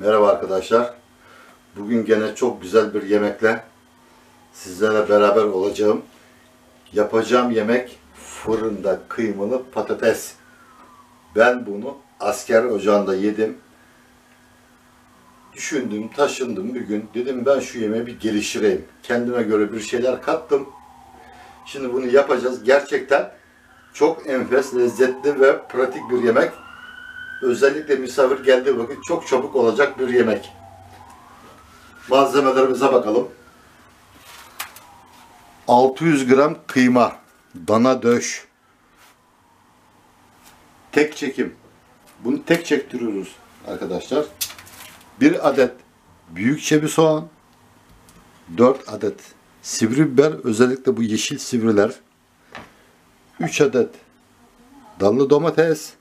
Merhaba arkadaşlar. Bugün gene çok güzel bir yemekle sizlerle beraber olacağım. Yapacağım yemek fırında kıymalı patates. Ben bunu asker ocağında yedim. Düşündüm, taşındım bir gün. Dedim ben şu yemeği bir geliştireyim. Kendime göre bir şeyler kattım. Şimdi bunu yapacağız. Gerçekten çok enfes, lezzetli ve pratik bir yemek. Özellikle misafir geldiği vakit çok çabuk olacak bir yemek. Malzemelerimize bakalım. 600 gram kıyma, dana döş. Tek çekim. Bunu tek çektiriyoruz arkadaşlar. 1 adet büyük çebi soğan, 4 adet sivri biber, özellikle bu yeşil sivriler, 3 adet dallı domates,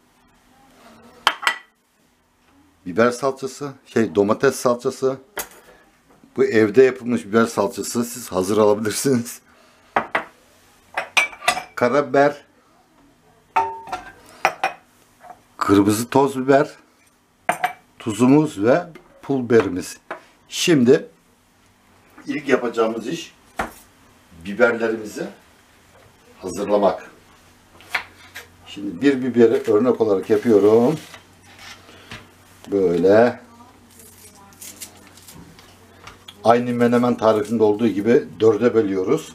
biber salçası, domates salçası. Bu evde yapılmış biber salçası. Siz hazır alabilirsiniz. Karabiber, kırmızı toz biber, tuzumuz ve pul biberimiz. Şimdi ilk yapacağımız iş biberlerimizi hazırlamak. Şimdi bir biberi örnek olarak yapıyorum. Böyle aynı menemen tarifinde olduğu gibi 4'e bölüyoruz.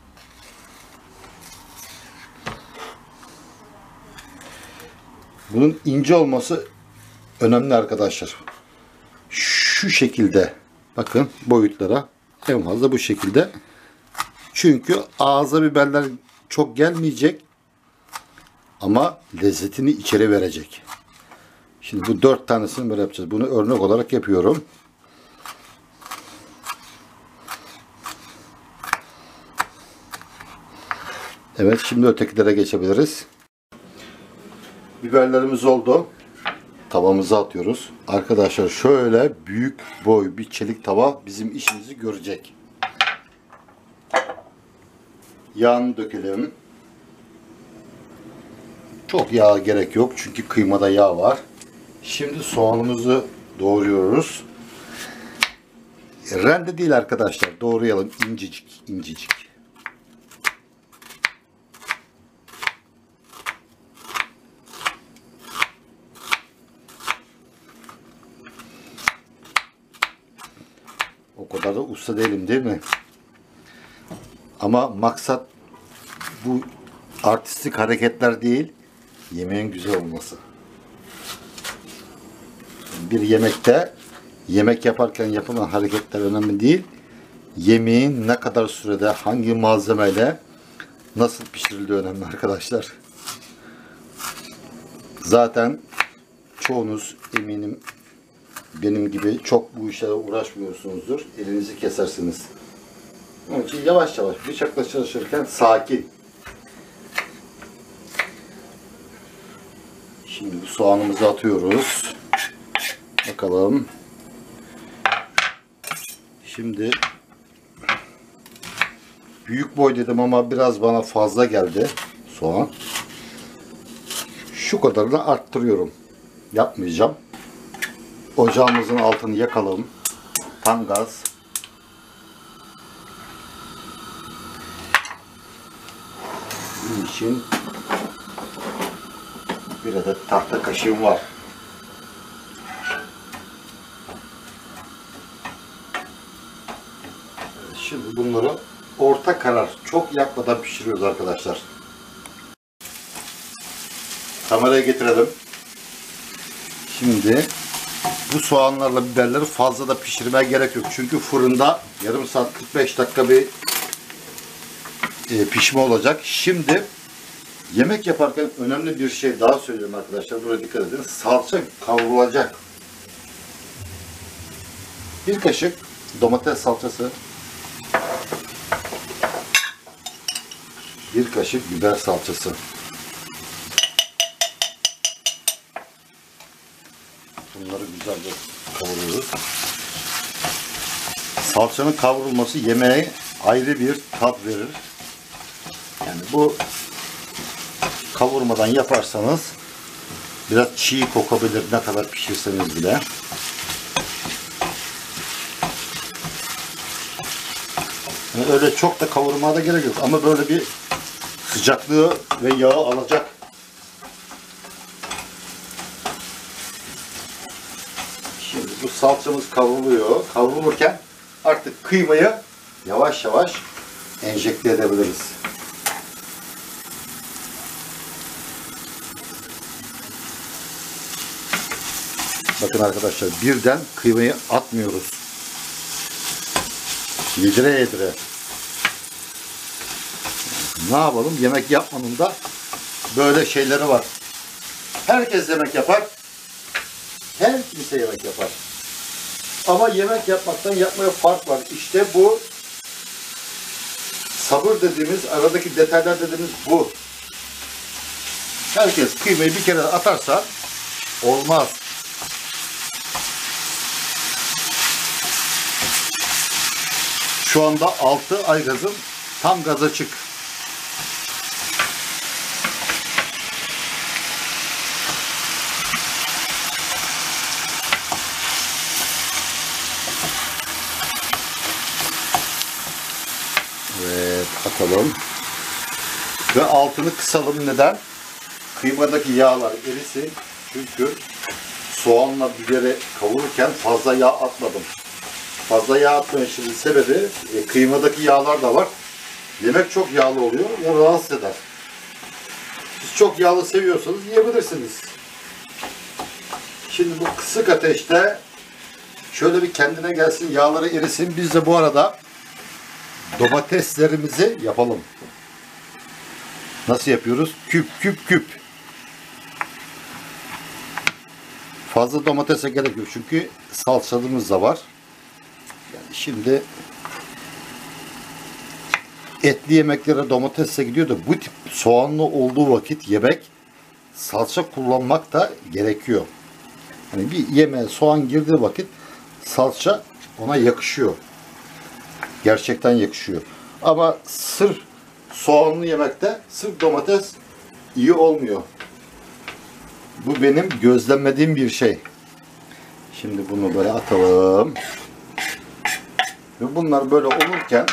Bunun ince olması önemli arkadaşlar. Şu şekilde bakın boyutlara, en fazla bu şekilde. Çünkü ağza biberler çok gelmeyecek ama lezzetini içeri verecek. Şimdi bu 4 tanesini böyle yapacağız. Bunu örnek olarak yapıyorum. Evet, şimdi ötekilere geçebiliriz. Biberlerimiz oldu. Tavamıza atıyoruz. Arkadaşlar şöyle büyük boy bir çelik tava bizim işimizi görecek. Yağını dökelim. Çok yağ gerek yok çünkü kıymada yağ var. Şimdi soğanımızı doğruyoruz. Rende değil arkadaşlar. Doğrayalım incecik incecik. O kadar da usta değilim değil mi? Ama maksat bu artistik hareketler değil, yemeğin güzel olması. Bir yemekte, yemek yaparken yapılan hareketler önemli değil. Yemeğin ne kadar sürede, hangi malzemeyle, nasıl pişirildiği önemli arkadaşlar. Zaten çoğunuz eminim benim gibi çok bu işlere uğraşmıyorsunuzdur. Elinizi kesersiniz. Onun için yavaş yavaş bıçakla çalışırken sakin. Şimdi bu soğanımızı atıyoruz. Bakalım. Şimdi büyük boy dedim ama biraz bana fazla geldi soğan. Şu kadarını arttırıyorum. Yapmayacağım. Ocağımızın altını yakalım. Tam gaz. Bunun için bir adet tahta kaşığım var. Şimdi bunları orta karar, çok yakmadan pişiriyoruz arkadaşlar. Kameraya getirelim. Şimdi bu soğanlarla biberleri fazla da pişirmeye gerek yok. Çünkü fırında yarım saat 45 dakika bir pişme olacak. Şimdi yemek yaparken önemli bir şey daha söyleyeyim arkadaşlar. Buraya dikkat edin. Salça kavrulacak. Bir kaşık domates salçası. Bir kaşık biber salçası. Bunları güzelce kavuruyoruz. Salçanın kavrulması yemeğe ayrı bir tat verir. Yani bu kavurmadan yaparsanız biraz çiğ kokabilir ne kadar pişirseniz bile. Yani öyle çok da kavurmaya da gerek yok. Ama böyle bir sıcaklığı ve yağı alacak. Şimdi bu salçamız kavruluyor. Kavrulurken artık kıymayı yavaş yavaş enjekte edebiliriz. Bakın arkadaşlar, birden kıymayı atmıyoruz. Yedire yedire. Ne yapalım? Yemek yapmanın da böyle şeyleri var. Herkes yemek yapar. Her kimse yemek yapar. Ama yemek yapmaktan yapmaya fark var. İşte bu sabır dediğimiz, aradaki detaylar dediğimiz bu. Herkes kıymayı bir kere atarsa olmaz. Şu anda 6 ay gazım tam gaz açık. Evet, atalım. Ve altını kısalım. Neden? Kıymadaki yağlar erisin. Çünkü soğanla biberi kavururken fazla yağ atmadım. Fazla yağ atmayışının sebebi kıymadaki yağlar da var. Yemek çok yağlı oluyor ve rahatsız eder. Siz çok yağlı seviyorsanız yiyebilirsiniz. Şimdi bu kısık ateşte şöyle bir kendine gelsin, yağları erisin. Biz de bu arada domateslerimizi yapalım. Nasıl yapıyoruz? Küp küp küp. Fazla domatese gerek yok çünkü salçalımız da var. Yani şimdi etli yemeklere domatesle gidiyor da bu tip soğanlı olduğu vakit yemek salça kullanmak da gerekiyor. Hani bir yemeğe soğan girdiği vakit salça ona yakışıyor. Gerçekten yakışıyor. Ama sırf soğanlı yemekte sırf domates iyi olmuyor. Bu benim gözlemlediğim bir şey. Şimdi bunu böyle atalım. Ve bunlar böyle olurken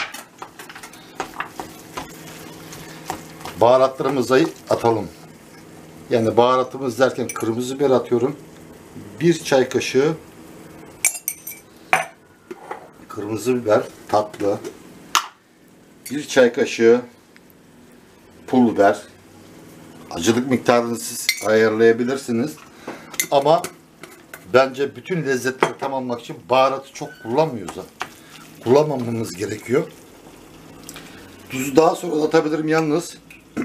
baharatlarımızı atalım. Yani baharatımız derken kırmızı biber atıyorum. 1 çay kaşığı kırmızı biber tatlı. 1 çay kaşığı pul biber. Acılık miktarını siz ayarlayabilirsiniz. Ama bence bütün lezzetleri tamamlamak için baharatı çok kullanmıyoruz. Kullanmamamız gerekiyor. Tuzu daha sonra atabilirim yalnız.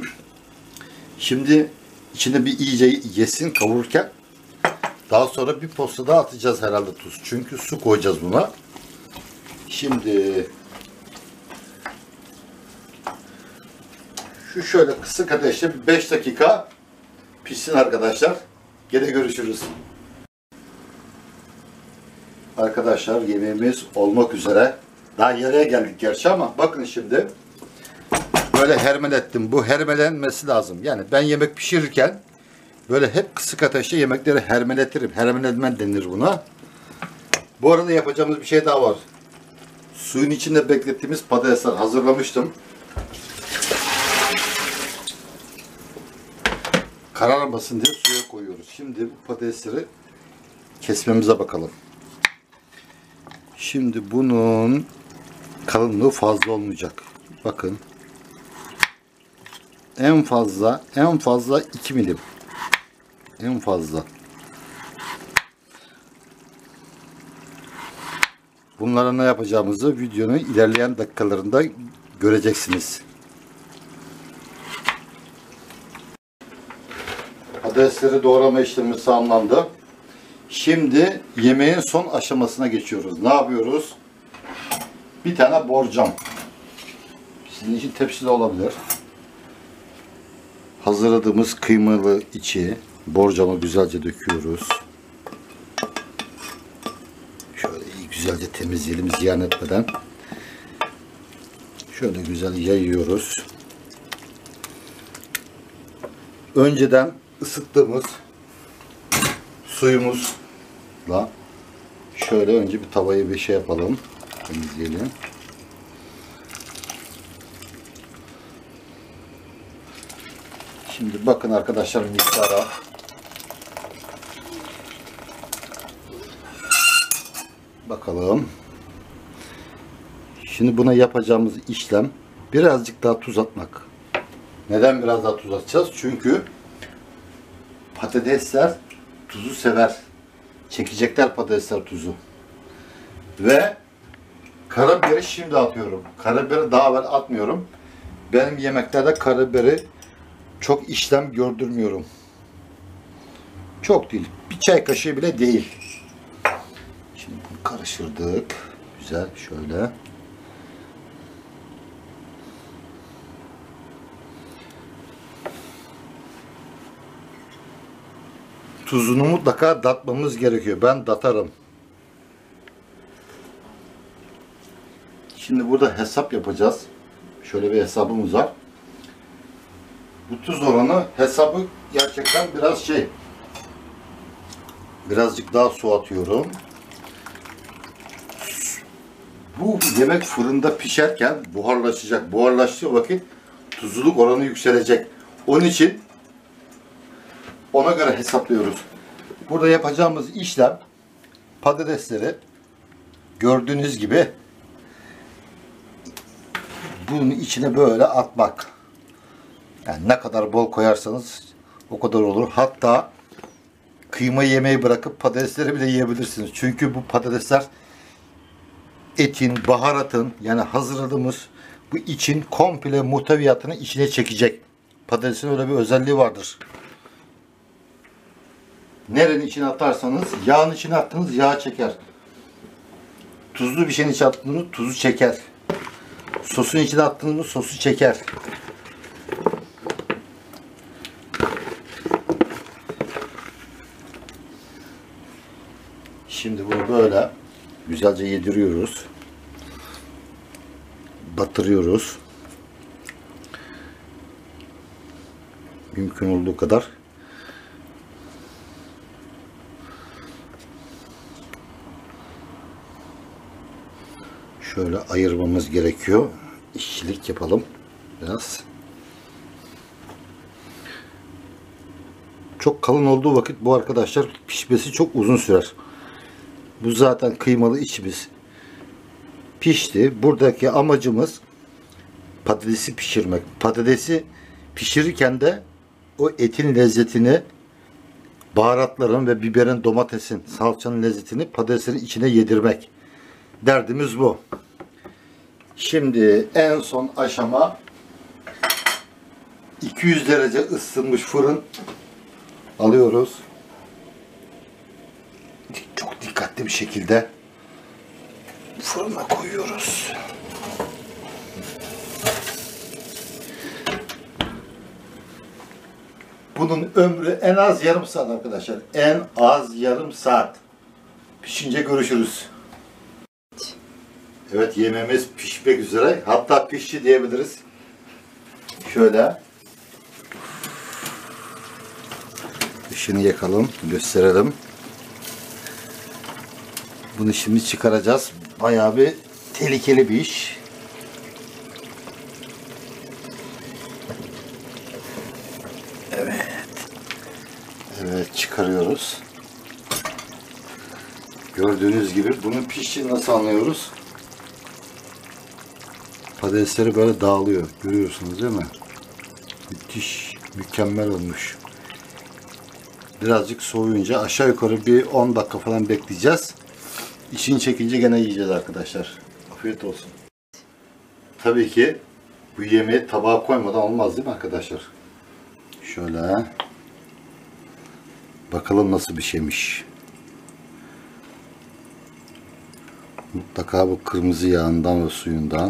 Şimdi içinde bir iyice yesin kavururken. Daha sonra bir posta daha atacağız herhalde tuz. Çünkü su koyacağız buna. Şimdi şu şöyle kısık ateşte 5 dakika pişsin arkadaşlar. Gene görüşürüz. Arkadaşlar yemeğimiz olmak üzere. Daha yarıya geldik gerçi ama bakın şimdi. Böyle hermelettim. Bu hermelenmesi lazım. Yani ben yemek pişirirken böyle hep kısık ateşte yemekleri hermeletirim. Hermeletmen denir buna. Bu arada yapacağımız bir şey daha var. Suyun içinde beklettiğimiz patatesler hazırlamıştım. Kararmasın diye suya koyuyoruz. Şimdi bu patatesleri kesmemize bakalım. Şimdi bunun kalınlığı fazla olmayacak. Bakın. En fazla 2 milim. En fazla. Bunlara ne yapacağımızı videonun ilerleyen dakikalarında göreceksiniz. Patatesleri doğrama işlemi tamamlandı. Şimdi yemeğin son aşamasına geçiyoruz. Ne yapıyoruz? Bir tane borcam. Sizin için tepsi de olabilir. Hazırladığımız kıymalı içi borcama güzelce döküyoruz. Şöyle iyi güzelce temizleyelim ziyan etmeden. Şöyle güzel yayıyoruz. Önceden ısıttığımız suyumuzla şöyle önce bir tavayı bir şey yapalım. Temizleyelim. Şimdi bakın arkadaşlar miktara. Bakalım. Şimdi buna yapacağımız işlem birazcık daha tuz atmak. Neden biraz daha tuz atacağız? Çünkü patatesler tuzu sever. Çekecekler patatesler tuzu. Ve karabiberi şimdi atıyorum. Karabiberi daha evvel atmıyorum. Benim yemeklerde karabiberi çok işlem gördürmüyorum. Çok değil. Bir çay kaşığı bile değil. Şimdi bunu karıştırdık. Güzel şöyle. Tuzunu mutlaka tatmamız gerekiyor. Ben tatarım. Şimdi burada hesap yapacağız. Şöyle bir hesabımız var. Bu tuz oranı hesabı gerçekten biraz birazcık daha su atıyorum. Bu yemek fırında pişerken buharlaşacak. Buharlaştığı vakit tuzluluk oranı yükselecek. Onun için ona göre hesaplıyoruz. Burada yapacağımız işlem patatesleri gördüğünüz gibi bunun içine böyle atmak. Yani ne kadar bol koyarsanız o kadar olur. Hatta kıyma yemeği bırakıp patatesleri bile yiyebilirsiniz. Çünkü bu patatesler etin, baharatın yani hazırladığımız bu için komple muhteviyatını içine çekecek. Patatesin öyle bir özelliği vardır. Nerenin içine atarsanız, yağın içine attığınız yağ çeker. Tuzlu bir şeyin içine attığınız tuzu çeker. Sosun içine attığınız sosu çeker. Şimdi bunu böyle güzelce yediriyoruz. Batırıyoruz. Mümkün olduğu kadar. Şöyle ayırmamız gerekiyor. İşçilik yapalım biraz. Çok kalın olduğu vakit bu arkadaşlar pişmesi çok uzun sürer. Bu zaten kıymalı içimiz pişti. Buradaki amacımız patatesi pişirmek. Patatesi pişirirken de o etin lezzetini, baharatların ve biberin, domatesin, salçanın lezzetini patateslerin içine yedirmek. Derdimiz bu. Şimdi en son aşama 200 derece ısınmış fırın alıyoruz. Çok dikkatli bir şekilde fırına koyuyoruz. Bunun ömrü en az yarım saat arkadaşlar. En az yarım saat. Pişince görüşürüz. Evet, yemeğimiz pişmek üzere. Hatta pişti diyebiliriz. Şöyle. Işını yakalım, gösterelim. Bunu şimdi çıkaracağız. Bayağı bir tehlikeli bir iş. Evet. Evet, çıkarıyoruz. Gördüğünüz gibi bunun piştiğini nasıl anlıyoruz? Patatesleri böyle dağılıyor. Görüyorsunuz değil mi? Müthiş, mükemmel olmuş. Birazcık soğuyunca aşağı yukarı bir 10 dakika falan bekleyeceğiz. İçini çekince gene yiyeceğiz arkadaşlar. Afiyet olsun. Tabii ki bu yemeği tabağa koymadan olmaz değil mi arkadaşlar? Şöyle. Bakalım nasıl bir şeymiş. Mutlaka bu kırmızı yağından ve suyundan.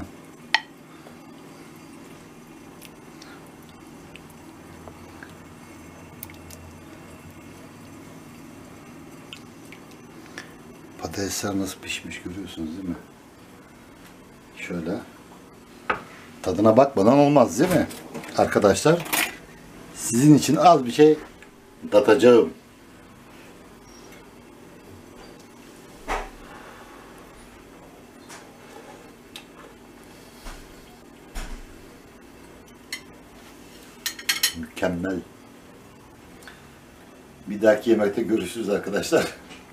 Patatesler nasıl pişmiş görüyorsunuz değil mi? Şöyle. Tadına bakmadan olmaz değil mi? Arkadaşlar sizin için az bir şey tatacağım. Mükemmel. Bir dahaki yemekte görüşürüz arkadaşlar.